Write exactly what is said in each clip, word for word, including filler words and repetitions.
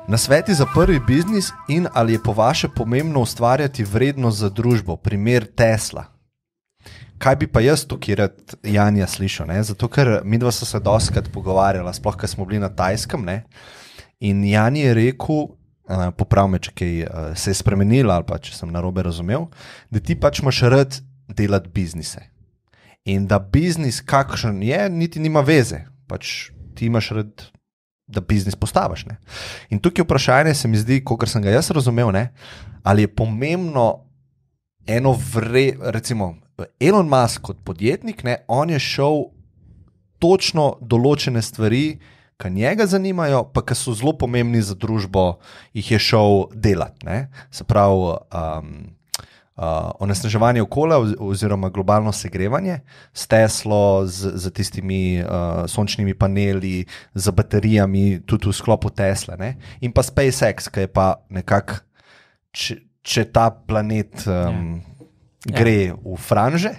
Nasveti za prvi biznis in ali je po vaše pomembno ustvarjati vrednost za družbo, primer Tesla. Kaj bi pa jaz tukaj rad Janja slišal, ne? Zato ker midva so se dostikrat pogovarjala, sploh kad smo bili na Tajskem, ne? In Jani je rekel, uh, poprav me, če kaj uh, se je spremenila ali pa če sem narobe razumel, da ti pač imaš rad delati biznise. In da biznis kakšen je, niti nima veze, pač ti imaš rad, da biznis postaviš, ne. In tukaj vprašanje se mi zdi, kolikor sem ga jaz razumel, ne, ali je pomembno eno vre, recimo Elon Musk kot podjetnik, ne, on je šel točno določene stvari, ki njega zanimajo, pa ki so zelo pomembni za družbo, jih je šel delati, ne. Se pravi, um, Uh, onesnaževanje okolja oziroma globalno segrevanje s Teslo, z, z tistimi uh, sončnimi paneli, z baterijami, tudi v sklopu Tesla, ne? In pa SpaceX, ki je pa nekako, če, če ta planet um, ja. gre ja. v franže,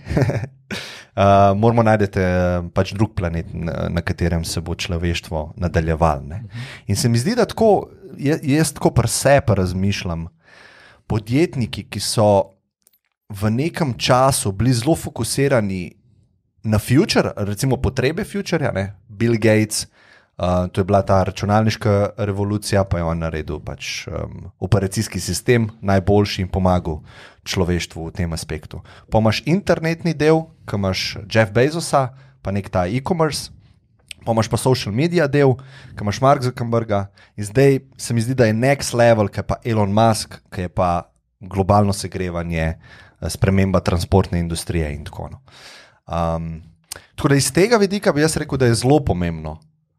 uh, moramo najdete pač drug planet, na, na katerem se bo človeštvo nadaljevalo. Ne? In se mi zdi, da tako, jaz, jaz tako pri sebi razmišljam, podjetniki, ki so v nekem času bili zelo fokusirani na future, recimo potrebe futurja, ne? Bill Gates, uh, to je bila ta računalniška revolucija, pa je on naredil pač um, operacijski sistem najboljši in pomagal človeštvu v tem aspektu. Pa imaš internetni del, ki imaš Jeff Bezosa, pa nek ta e-commerce, pa imaš pa social media del, ki imaš Mark Zuckerberga in zdaj se mi zdi, da je next level, ki je pa Elon Musk, ki je pa globalno segrevanje, sprememba transportne industrije in tako no. Um, tako da iz tega vidika bi jaz rekel, da je zelo pomembno,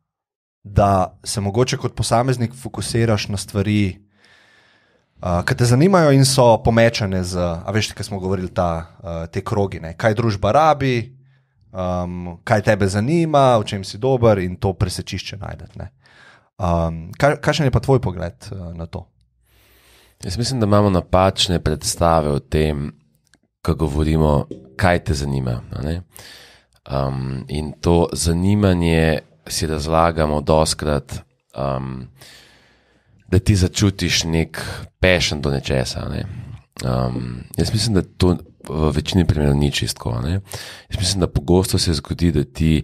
da se mogoče kot posameznik fokusiraš na stvari, uh, ki te zanimajo in so pomečane z, a veš, kaj smo govorili, ta, uh, te krogi, ne? Kaj družba rabi, um, kaj tebe zanima, v čem si dober in to presečišče najdete. Ne? Um, kaj, kakšen je pa tvoj pogled uh, na to? Jaz mislim, da imamo napačne predstave o tem, ko govorimo, kaj te zanima. Ne? Um, in to zanimanje si razlagamo doskrat, um, da ti začutiš nek passion do nečesa. Ne? Um, jaz mislim, da to v večini primerov ni čistko. Ne? Jaz mislim, da pogosto se zgodi, da ti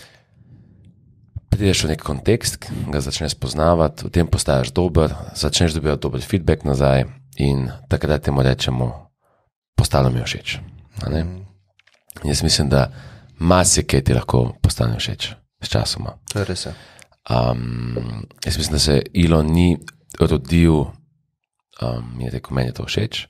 prideš v nek kontekst, ga začneš poznavati, v tem postaješ dober, začneš dobivati dober feedback nazaj in takrat temu rečemo, postalo mi je všeč. Mm. Jaz mislim, da marsikaj ti lahko postane všeč s časoma. To je res. Um, jaz mislim, da se Elon ni rodil, um, je rekel, meni je to všeč.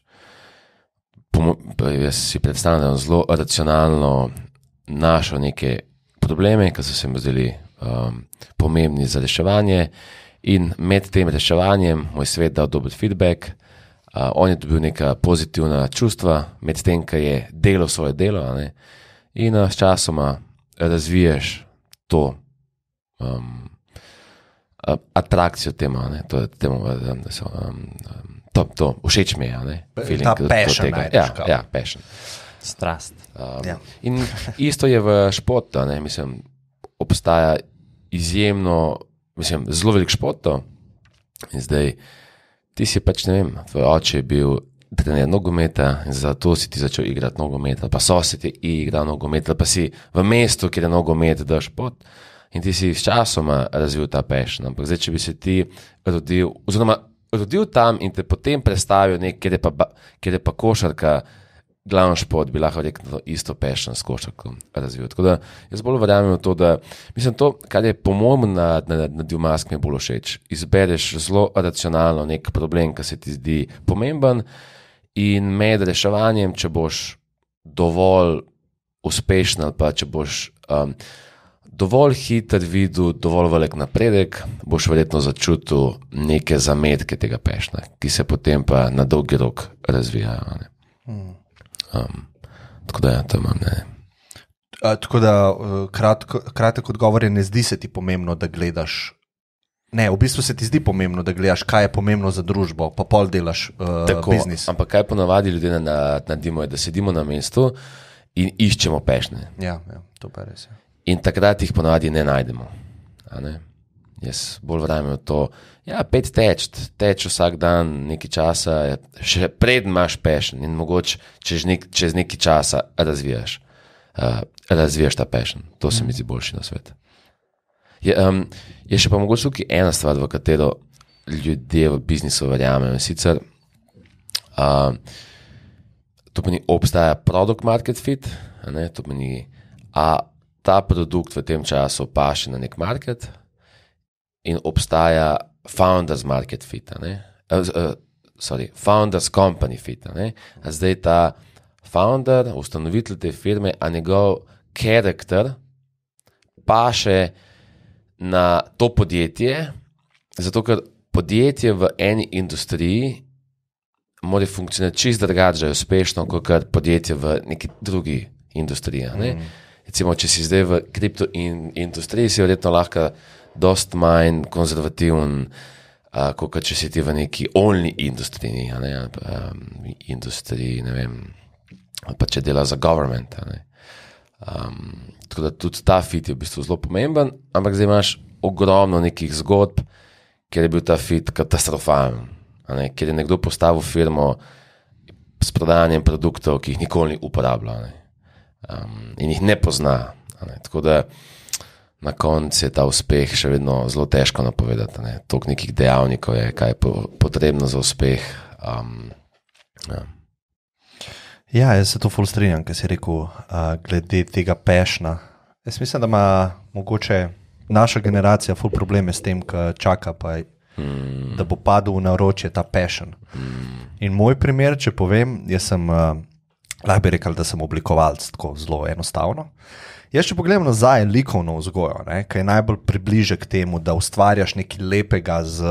Pomo- jaz si predstavljam, da je zelo racionalno našel neke probleme, ki so se mi zdeli um, pomembni za reševanje in med tem reševanjem moj svet dal dober feedback. Uh, on je dobil neka pozitivna čustva, med tem, ki je delal svoje delo, ne? In uh, s časoma razviješ to um, atrakcijo tema, ne? To, temu, um, um, to, to všeč mi je. Feeling, ta passion. Ja, ja, passion. Strast. Um, ja. In isto je v športu, ne? Mislim, obstaja izjemno, mislim, zelo velik športov in zdaj ti si pač, ne vem, tvoj oče je bil trener nogometa in zato si ti začel igrati nogomet, ali pa sosed je igral nogomet, ali pa si v mestu, kjer je nogomet, da šport in ti si s časoma razvil ta passion. Ampak zdaj, če bi se ti rodil, oziroma rodil tam in te potem predstavil nek, kjer je pa, kjer je pa košarka, glavni šport, bi lahko rekel isto passion s košarko razvil. Tako da jaz bolj verjamem v to, da mislim to, kar je po mojem na, na, na Elon Musk mi je bolj všeč. Izbereš zelo racionalno nek problem, ki se ti zdi pomemben in med reševanjem, če boš dovolj uspešen ali pa če boš um, dovolj hiter videl, dovolj velik napredek, boš verjetno začutil neke zametke tega passiona, ki se potem pa na dolgi rok razvijajo. Ne? Hmm. Um, tako da, ja, to imam, ne. A, tako da, kratko, kratek odgovor je, ne zdi se ti pomembno, da gledaš, ne, v bistvu se ti zdi pomembno, da gledaš, kaj je pomembno za družbo, pa pol delaš uh, tako, biznis. Ampak kaj ponavadi ljudje naredimo, je, da sedimo na mestu in iščemo passione. Ja, ja, to pa res je. In takrat jih ponavadi ne najdemo. A ne? Jaz bolj verjamem v to, ja, pet teč, teč vsak dan nekaj časa, še preden imaš passion in mogoče čez, nek, čez nekaj časa razvijaš, uh, razvijaš ta passion. To se mi zdi boljši na svet. Je, um, je še pa mogoče tukaj ena stvar, v katero ljudje v biznisu verjamejo. Sicer uh, to pomeni, obstaja product market fit, a ne, to pomeni, a ta produkt v tem času paše na nek market, in obstaja founders market fit, ne? Uh, uh, sorry, founders company fit. Ne? A zdaj ta founder, ustanovitelj te firme, a njegov karakter paše na to podjetje, zato ker podjetje v eni industriji mora funkcionirati čist drugače, uspešno, kot podjetje v neki drugi industriji. Ne? Mm. Recimo, če si zdaj v kripto in, industriji, si verjetno lahko dost manj konzervativen, uh, kot če si ti v neki only industriji, ne, um, industriji, ne vem, pa če dela za government. Ne. Um, tako da tudi ta fit je v bistvu zelo pomemben, ampak zdaj imaš ogromno nekih zgodb, kjer je bil ta fit katastrofalen, ne, kjer je nekdo postavil firmo s prodajanjem produktov, ki jih nikoli ni uporabljal, ne, um, in jih ne pozna. Ne, tako da na koncu je ta uspeh še vedno zelo težko napovedati. Ne? Toliko nekih dejavnikov je, kaj je po, potrebno za uspeh. Um, ja. ja, jaz se to ful strinjam, kaj si rekel, uh, glede tega pešna. Jaz mislim, da ima mogoče naša generacija ful probleme s tem, ko čaka, pa, mm. da bo padel v naročje ta pešen. Mm. In moj primer, če povem, jaz sem, uh, lahko bi rekel, da sem oblikovalc, tako zelo enostavno. Jaz, če pogledam nazaj likovno vzgojo, ne, kaj je najbolj približe k temu, da ustvarjaš nekaj lepega z,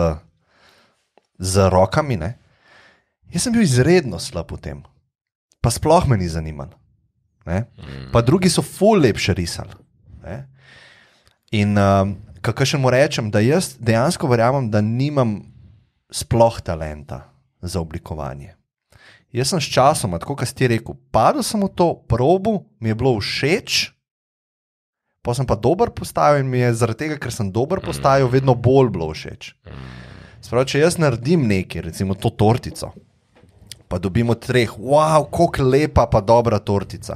z rokami, ne, jaz sem bil izredno slab v tem, pa sploh me ni zanimal. Ne, pa drugi so ful lepše risali. Ne. In um, kako še mu rečem, da jaz dejansko verjamem, da nimam sploh talenta za oblikovanje. Jaz sem s časoma, tako kot si ti rekel, padel sem v to, probu, mi je bilo všeč, pa sem pa dober postajal in mi je zaradi tega, ker sem dober postajal, vedno bolj bilo všeč. Sprav, če jaz naredim nekaj, recimo to tortico, pa dobimo treh, wow, koliko lepa pa dobra tortica.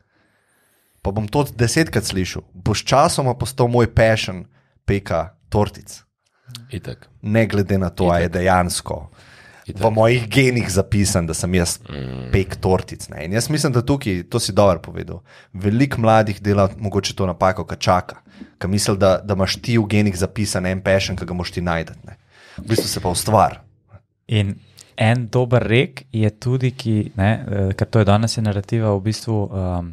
Pa bom to desetkrat slišal, boš časoma postal moj passion peka tortic. Itak. Ne glede na to, a je dejansko v mojih genih zapisan, da sem jaz mm. pek tortic. Ne? In jaz mislim, da tukaj, to si dobro povedal, veliko mladih dela mogoče to napako, ka čaka, ka misli, da, da imaš ti v genih zapisan en passion, ka ga moš ti najdeti. Ne? V bistvu se pa ustvar. In en dober rek je tudi, ki, ne, ker to je danes je narativa v bistvu, um,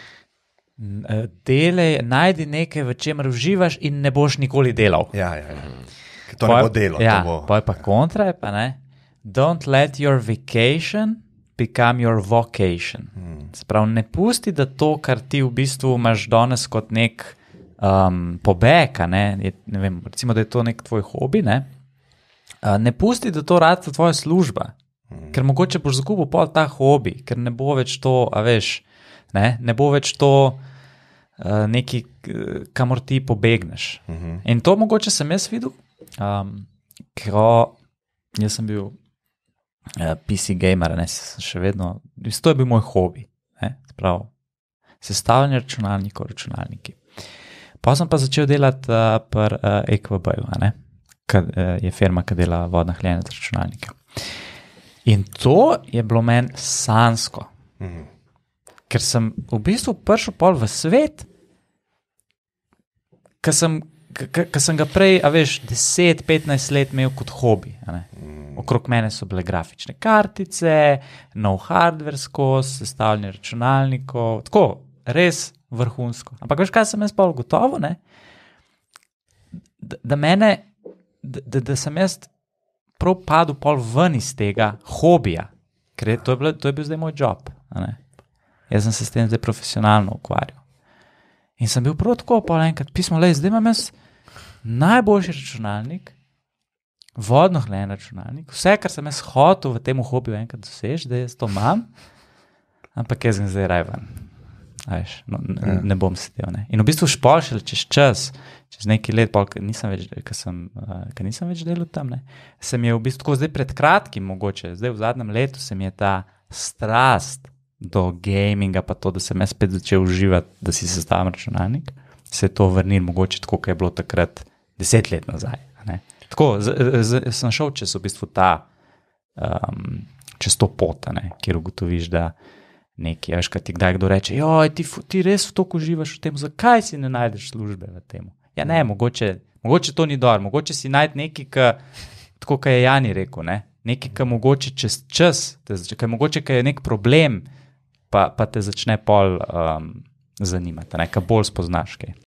delej, najdi nekaj, v čemer uživaš in ne boš nikoli delal. Ja, ja, ja. To ne bo delo. Ja, to bo... pa je pa kontra, pa ne. Don't let your vacation become your vocation. Hmm. Sprav, ne pusti, da to, kar ti v bistvu imaš danes kot nek um, pobeg, ne, je, ne vem, recimo, da je to nek tvoj hobi, ne, uh, ne pusti, da to rata tvoja služba, hmm. ker mogoče boš zakubil pol ta hobi, ker ne bo več to, a veš, ne, ne bo več to uh, neki, kamor ti pobegneš. Hmm. In to mogoče sem jaz videl, um, ko jaz sem bil Uh, P C gamer, ne, sem še vedno, to je bil moj hobi, ne, prav, sestavljanje računalnikov, računalniki. Pa sem pa začel delati uh, pri uh, E Q B-ju, ne, kad, uh, je firma, ki dela vodna hljenja računalnika. In to je bilo meni sansko, mm. ker sem v bistvu prišel pol v svet, ki sem, sem ga prej, a veš, deset petnajst let imel kot hobi, ne. Okrog mene so bile grafične kartice, nov hardware skozi, sestavljanje računalnikov, tako, res vrhunsko. Ampak veš, kaj sem jaz pa gotovo, ne? Da, da mene, da, da, da sem jaz prav padel pol ven iz tega hobija, ker je, to, je bilo, to je bil zdaj moj job, ne? Jaz sem se s tem zdaj profesionalno ukvarjal. In sem bil prav tako pol enkrat pismo, lej, zdaj imam jaz najboljši računalnik, vodno hlajen računalnik, vse, kar sem jaz hotel v tem hobiju enkrat dosež, da jaz to imam, ampak jaz sem zdaj raj ven. Ajš, no, ne, ne bom sedel. Ne. In v bistvu špol šele čez čas, čez nekaj let, pol, ker nisem več, ker sem, uh, ker nisem več delal tam, ne, se mi je v bistvu tako zdaj pred kratkim mogoče, zdaj v zadnjem letu se mi je ta strast do gaminga, pa to, da sem jaz spet začel uživati, da si sestavim računalnik, se je to vrnil mogoče tako, kot je bilo takrat deset let nazaj. Ne. Tako, z, z, sem šel čez v bistvu ta, um, čez to pot, ne, kjer ugotoviš, da nekaj, veš, kaj ti kdaj kdo reče, joj, ti, ti res v toliko uživaš v tem, zakaj si ne najdeš službe v tem? Ja ne, mogoče, mogoče to ni dobro, mogoče si najti nekaj, ka, tako kaj je Jani rekel, ne, nekaj, ka mogoče čez čas, kaj mogoče, kaj je nek problem, pa, pa te začne pol um, zanimati, ne, ka bolj spoznaš kaj.